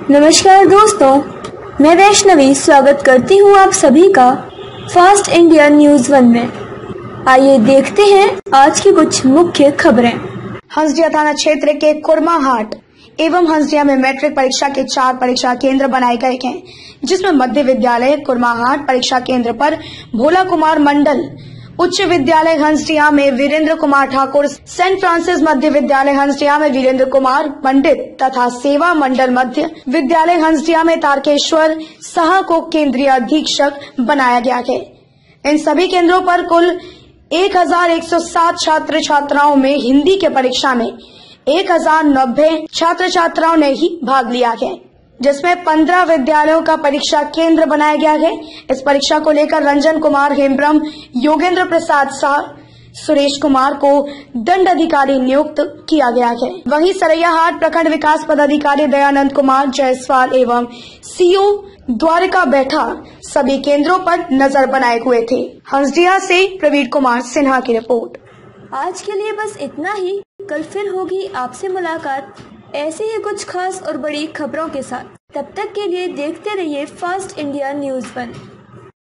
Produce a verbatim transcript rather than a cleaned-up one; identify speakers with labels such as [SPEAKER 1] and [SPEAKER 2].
[SPEAKER 1] नमस्कार दोस्तों, मैं वैष्णवी स्वागत करती हूँ आप सभी का फास्ट इंडिया न्यूज वन में। आइए देखते हैं आज की कुछ मुख्य खबरें।
[SPEAKER 2] हंसदिया थाना क्षेत्र के कुरमाहाट एवं हंसदिया में मैट्रिक परीक्षा के चार परीक्षा केंद्र बनाए गए हैं, जिसमें मध्य विद्यालय कुरमाहाट परीक्षा केंद्र पर भोला कुमार मंडल, उच्च विद्यालय हंसदिया में वीरेंद्र कुमार ठाकुर, सेंट फ्रांसिस मध्य विद्यालय हंसदिया में वीरेंद्र कुमार पंडित तथा सेवा मंडल मध्य विद्यालय हंसदिया में तारकेश्वर साह को केंद्रीय अधीक्षक बनाया गया है। इन सभी केंद्रों पर कुल एक हजार एक सौ सात छात्र छात्राओं में हिंदी के परीक्षा में एक हजार नब्बे छात्र छात्राओं ने ही भाग लिया है, जिसमें पंद्रह विद्यालयों का परीक्षा केंद्र बनाया गया है। इस परीक्षा को लेकर रंजन कुमार हेम्ब्रम, योगेंद्र प्रसाद शाह, सुरेश कुमार को दंड अधिकारी नियुक्त किया गया है। वहीं सरैयाहाट प्रखंड विकास पदाधिकारी दयानंद कुमार जायसवाल एवं सीओ द्वारिका बैठा सभी केंद्रों पर नजर बनाए हुए थे। हंसदिया से प्रवीण कुमार सिन्हा की रिपोर्ट।
[SPEAKER 1] आज के लिए बस इतना ही। कल फिर होगी आपसे मुलाकात ऐसे ही कुछ खास और बड़ी खबरों के साथ। तब तक के लिए देखते रहिए फास्ट इंडिया न्यूज वन।